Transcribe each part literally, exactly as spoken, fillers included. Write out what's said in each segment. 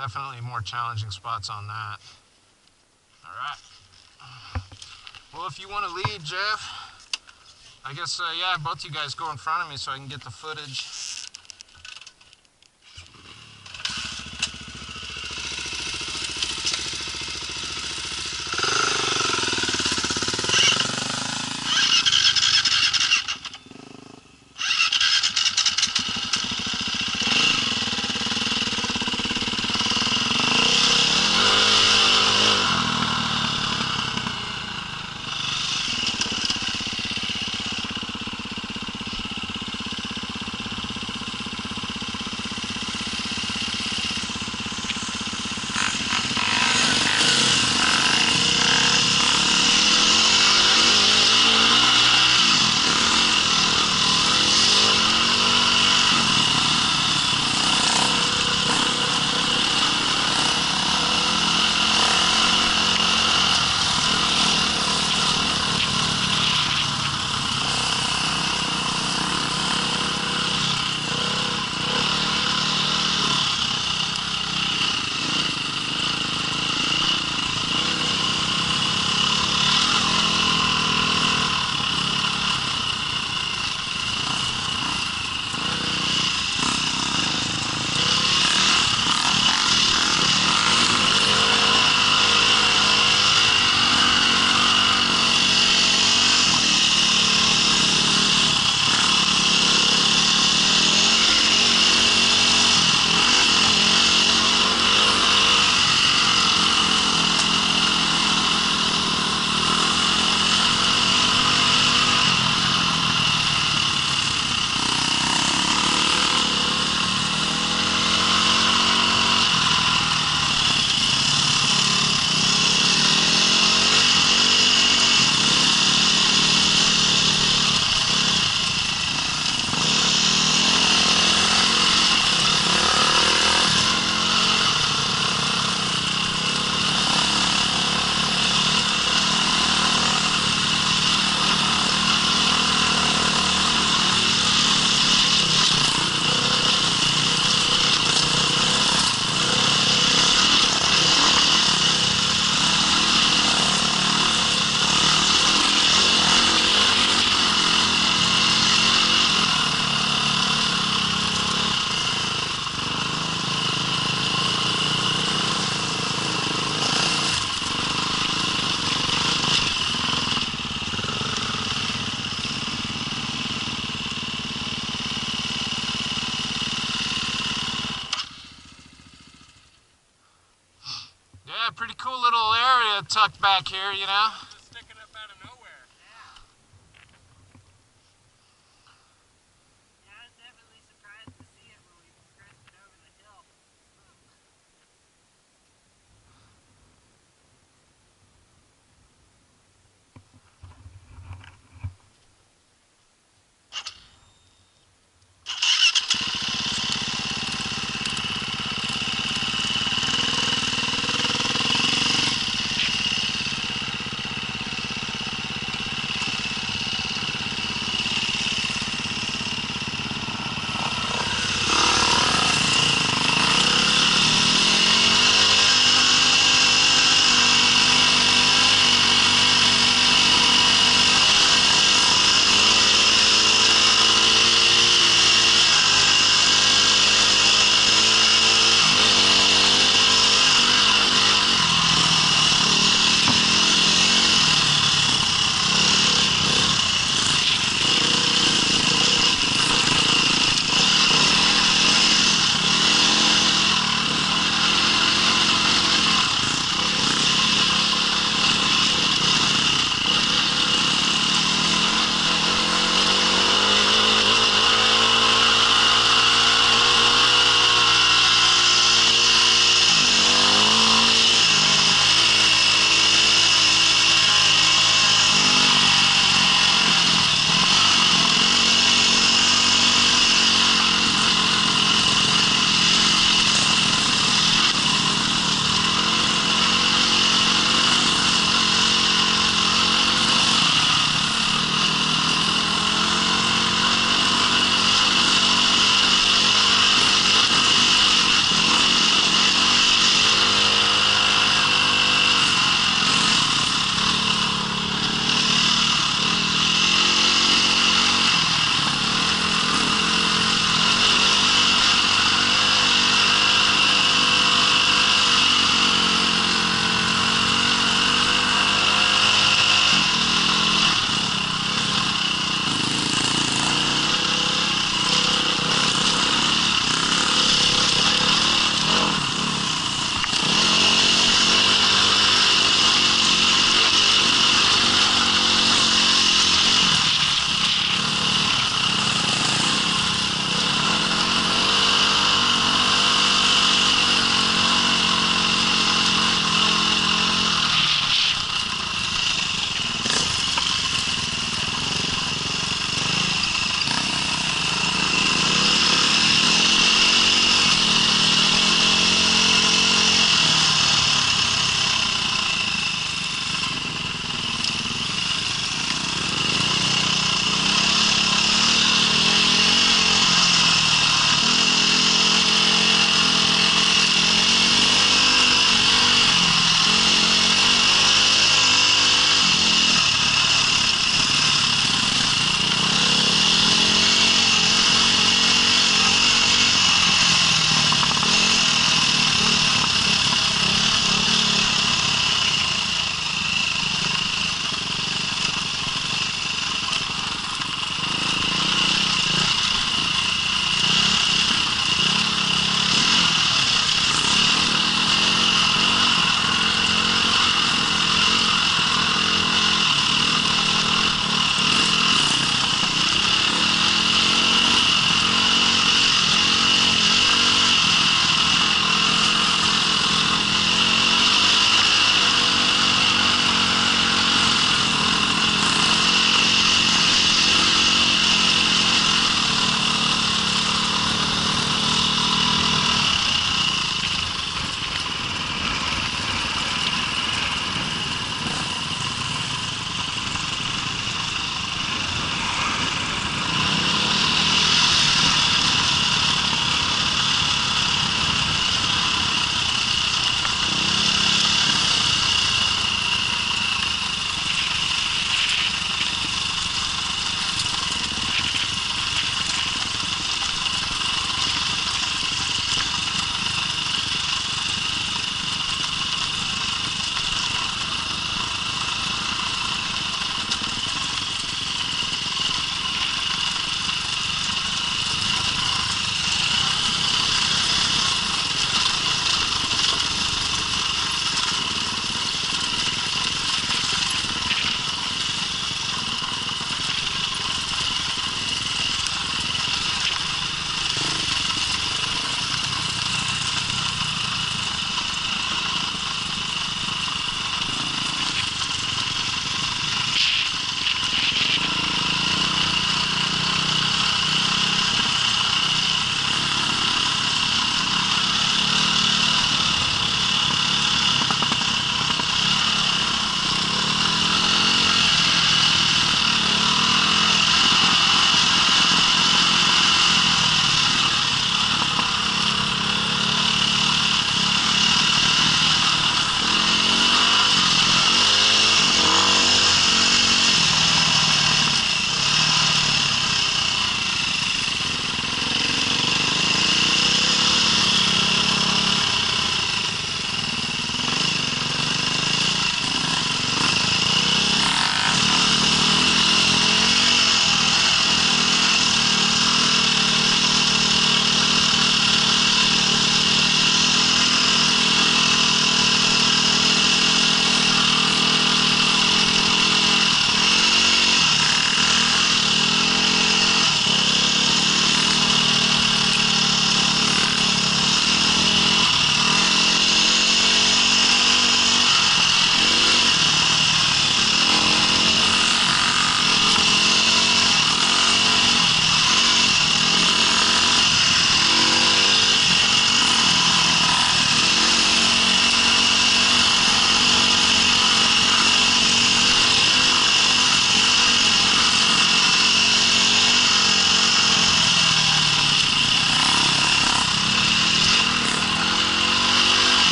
definitely more challenging spots on that. All right. Well, if you want to lead, Jeff, I guess, uh, yeah, both you guys go in front of me so I can get the footage. Pretty cool little area tucked back here, you know? Just sticking up out of nowhere. Yeah. Yeah, I was definitely surprised to see it when we crested over the hill.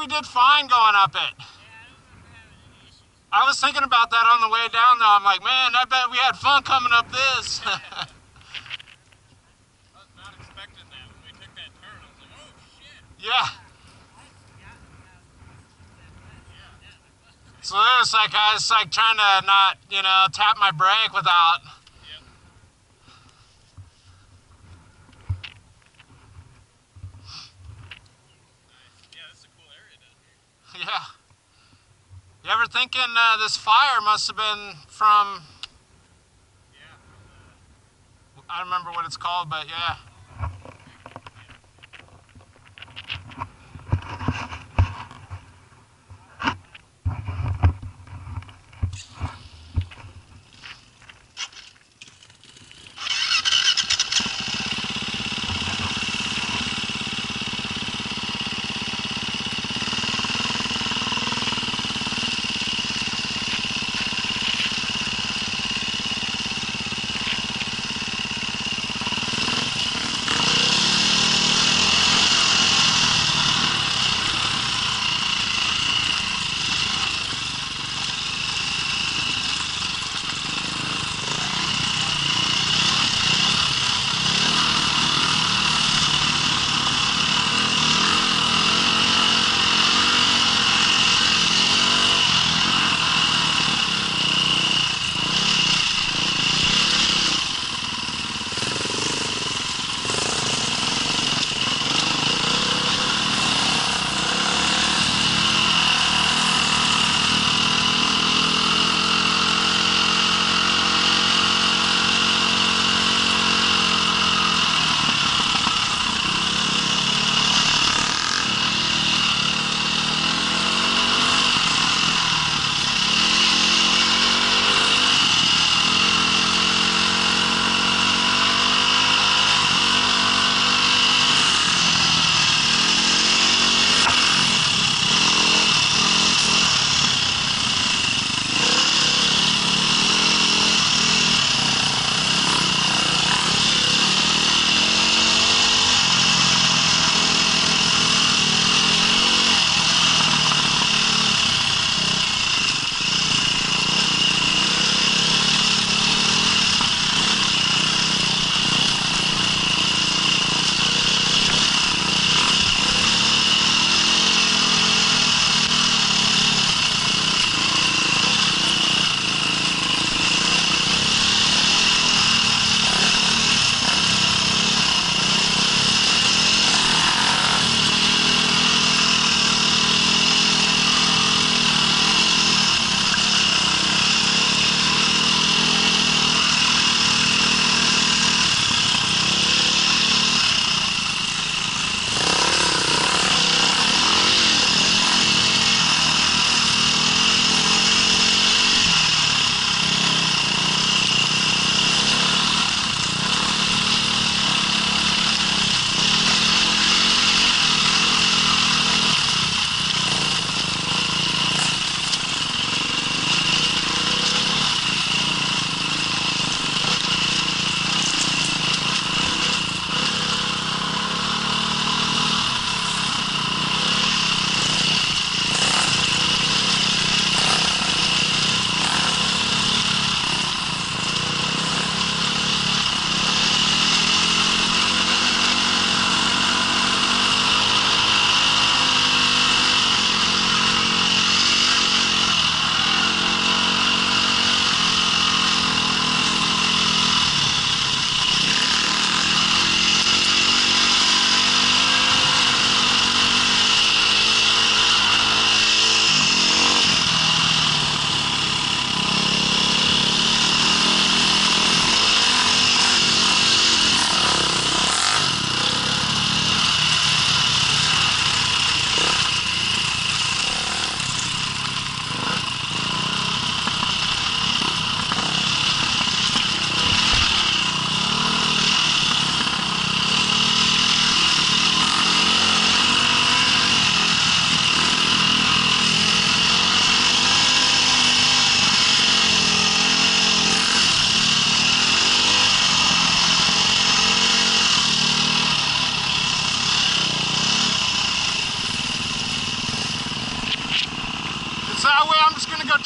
we did fine going up it. Yeah, I don't remember having any issues. I was thinking about that on the way down, though. I'm like, man, I bet we had fun coming up this. I was not expecting that when we took that turn. I was like, oh shit. Yeah. I'd forgotten about that west. Yeah. Yeah. So it was like I was like trying to not, you know, tap my brake without. Yep. Nice. Yeah, this is a cool area down here. Yeah. You ever thinking uh, this fire must have been from? Yeah. From, I don't remember what it's called, but yeah.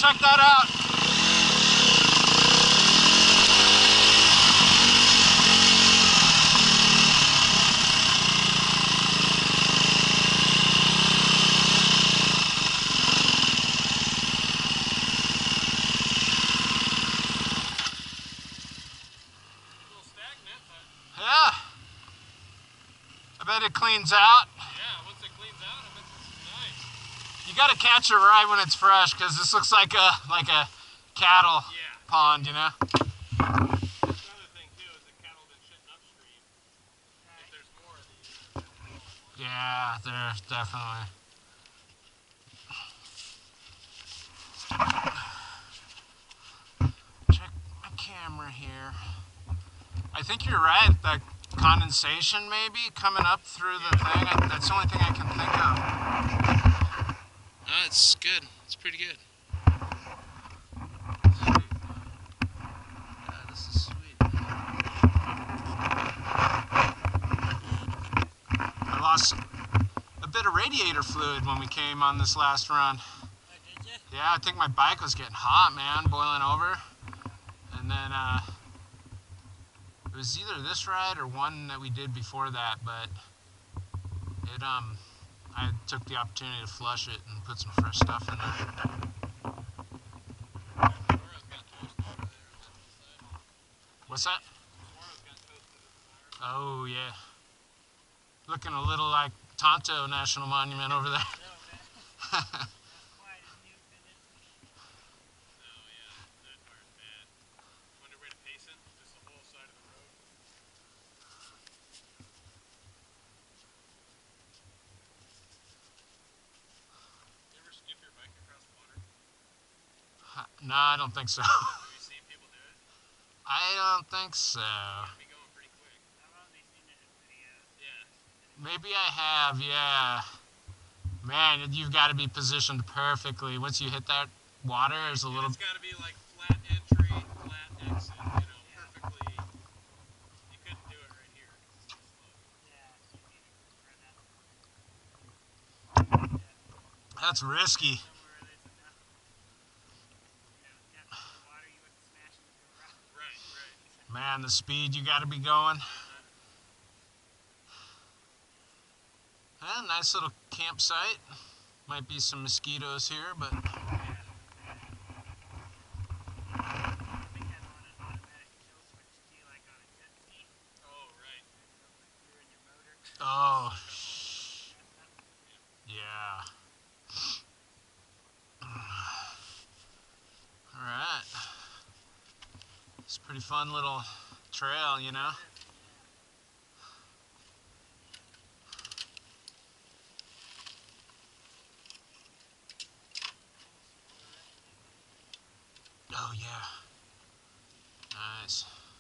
check that out. A little stagnant, but Yeah. I bet it cleans out. yeah, once it cleans out, I bet this is nice. You gotta catch it right when it's fresh, because this looks like a like a cattle Yeah. pond, you know? The other thing too is that cattle have been shitting upstream. If there's more of these. Yeah, there definitely. Check my camera here. I think you're right. The condensation maybe coming up through the thing. I, that's the only thing I can think of. Uh, it's good. It's pretty good. Sweet. Yeah, this is sweet. I lost a bit of radiator fluid when we came on this last run. Oh, did you? Yeah, I think my bike was getting hot, man, boiling over. And then uh, it was either this ride or one that we did before that, but it um, I took the opportunity to flush it and put some fresh stuff in there. Suarez got toasted over there on that side. What's that? Suarez got toasted at the fire. Oh yeah, looking a little like Tonto National Monument over there. No, man. Not quite as new finished. No, yeah, that fire's bad. Wonder where to pace it? Just the whole side of the road. You ever skip your bike across water? No, I don't think so. Have you seen people do it? I don't think so. It'd be going pretty quick. I've only seen it in videos. Yeah. Maybe I have, yeah. Man, you've got to be positioned perfectly. Once you hit that water, there's a And little... it's got to be like flat entry, flat exit, you know, perfectly. You couldn't do it right here. It's too slow. Yeah, so you need to run up That's risky. somewhere where there's enough, you know, depth of the water you wouldn't smash into a rock. Right, right. Man, the speed you got to be going. Yeah, nice little campsite. Might be some mosquitoes here, but... I think I'm on an automatic kill switch too, like on a jet ski. Oh, right. You're in your motor. Oh, yeah. Alright. It's a pretty fun little trail, you know? Oh, yeah. Nice.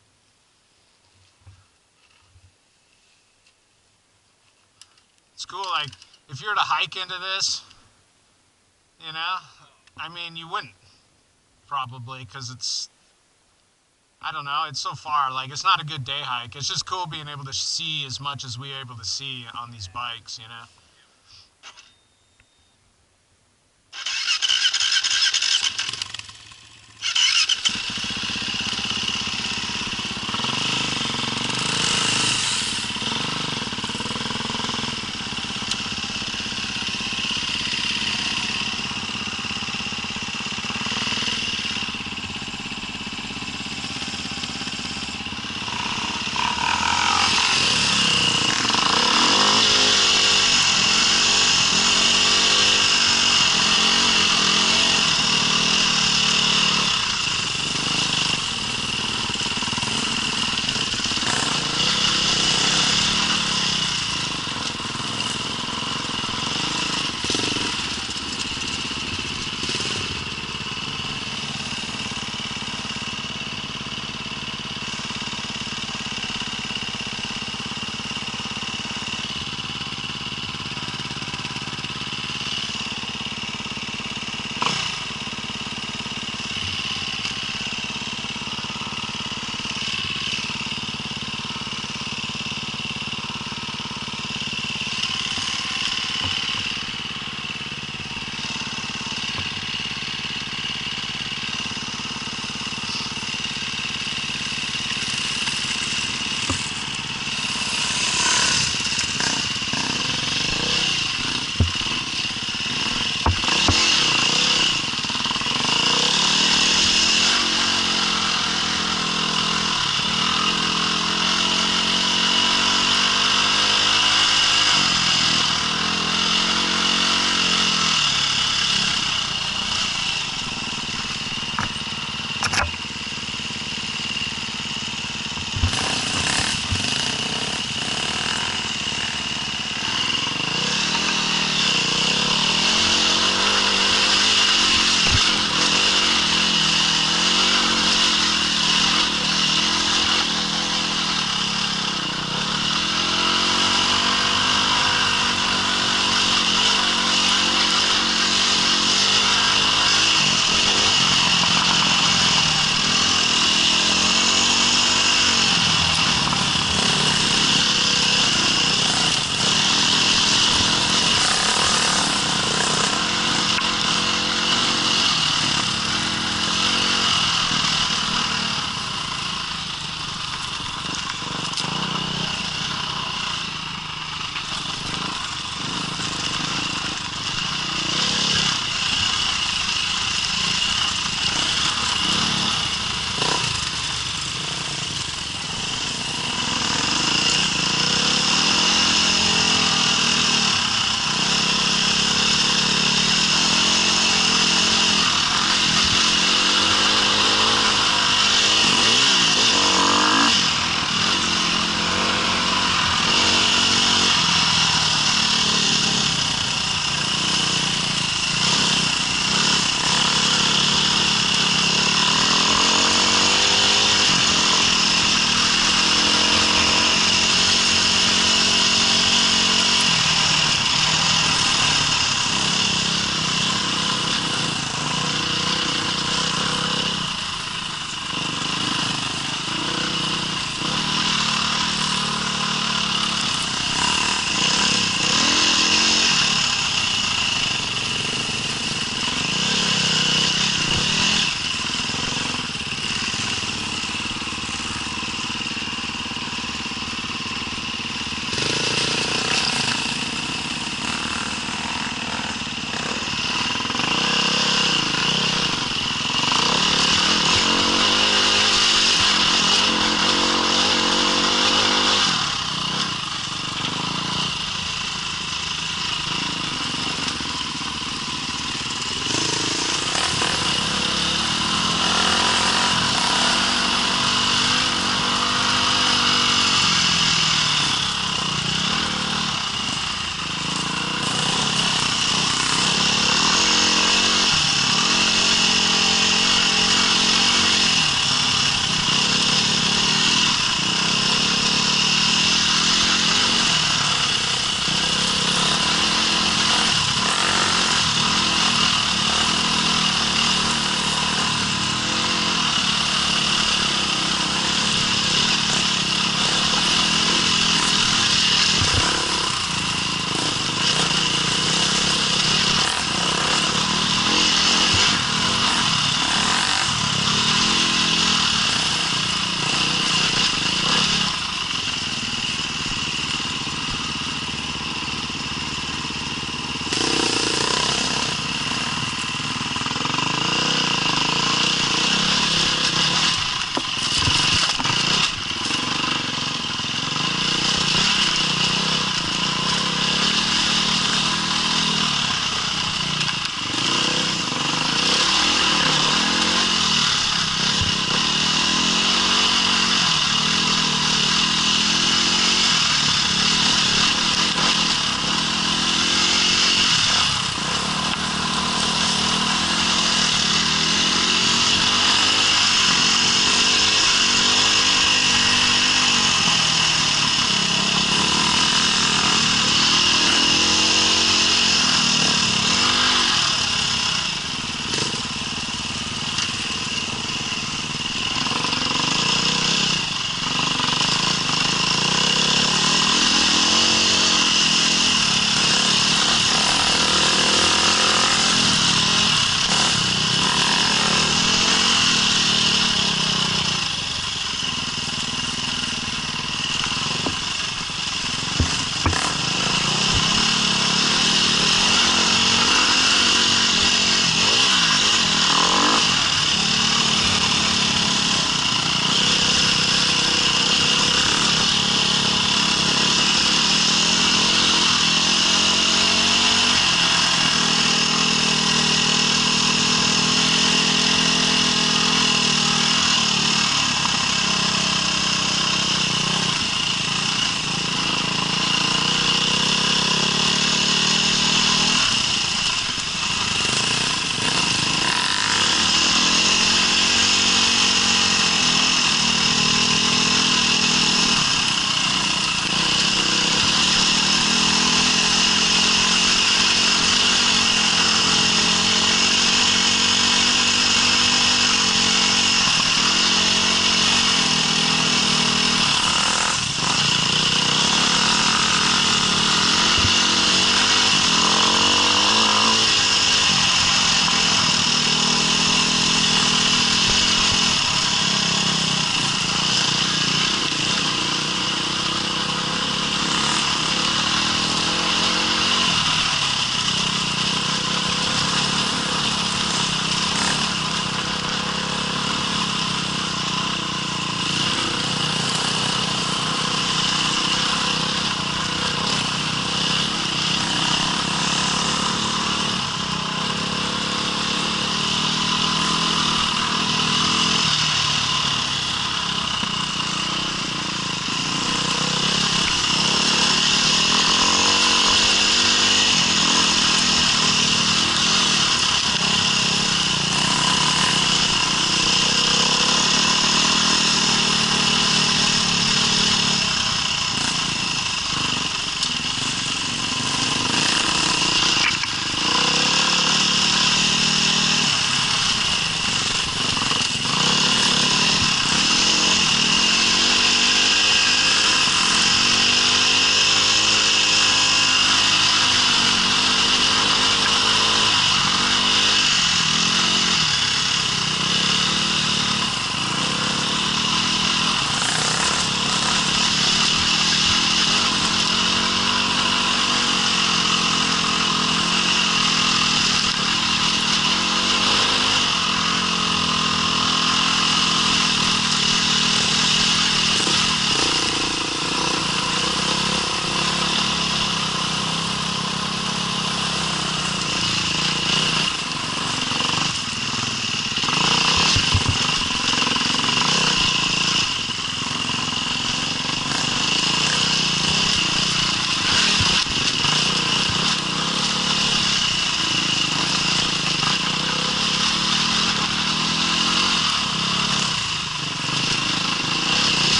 It's cool, like, if you were to hike into this, you know, I mean, you wouldn't, probably, because it's, I don't know, it's so far, like, it's not a good day hike. It's just cool being able to see as much as we are able to see on these bikes, you know?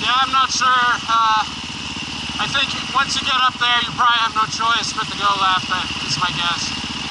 Yeah, I'm not sure. Uh, I think once you get up there, you probably have no choice but to go left, is my guess.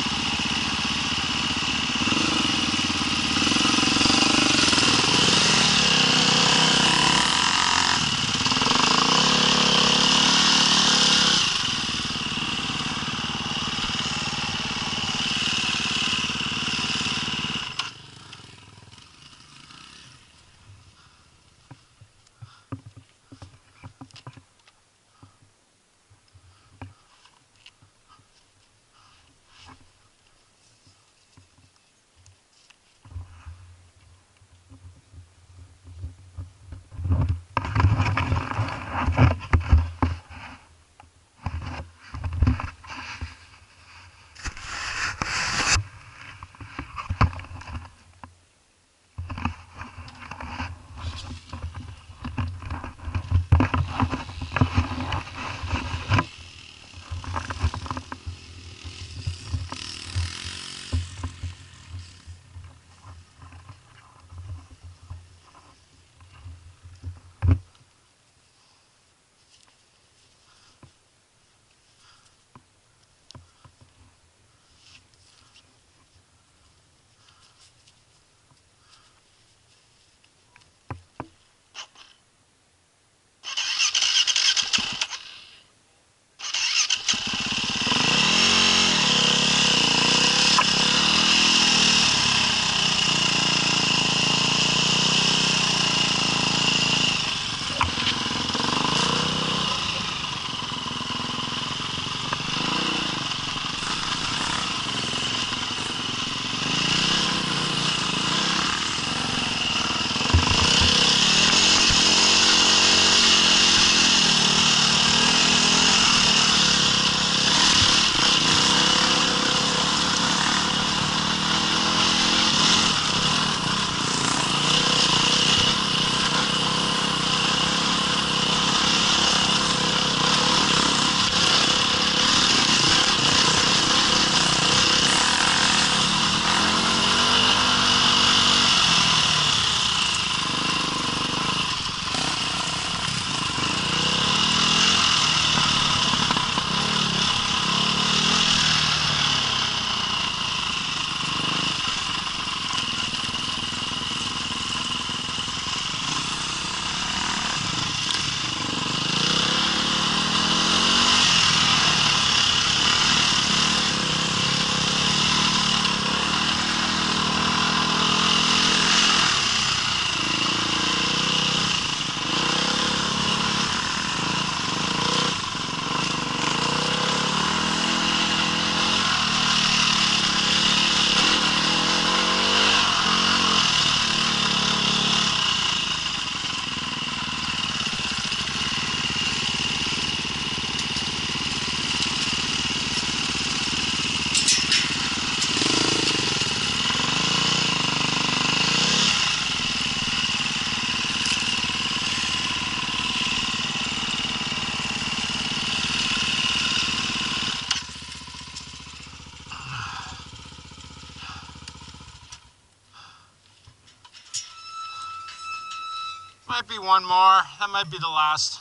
Might be one more. That might be the last.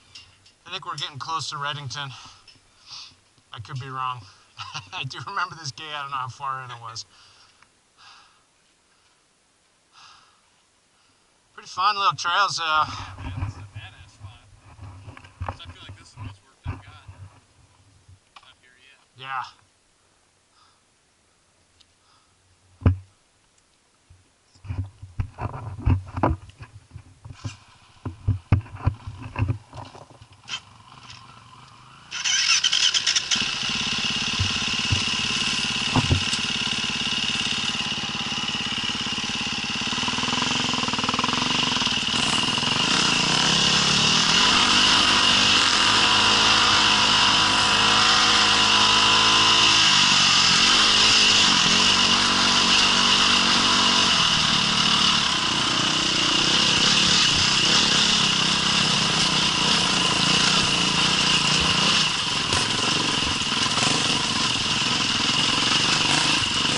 I think we're getting close to Redington. I could be wrong. I do remember this gate. I don't know how far in it was. Pretty fun little trails. Uh, Yeah, man, this is a badass spot. So I feel like this is the most work I've got. Not here yet. yeah.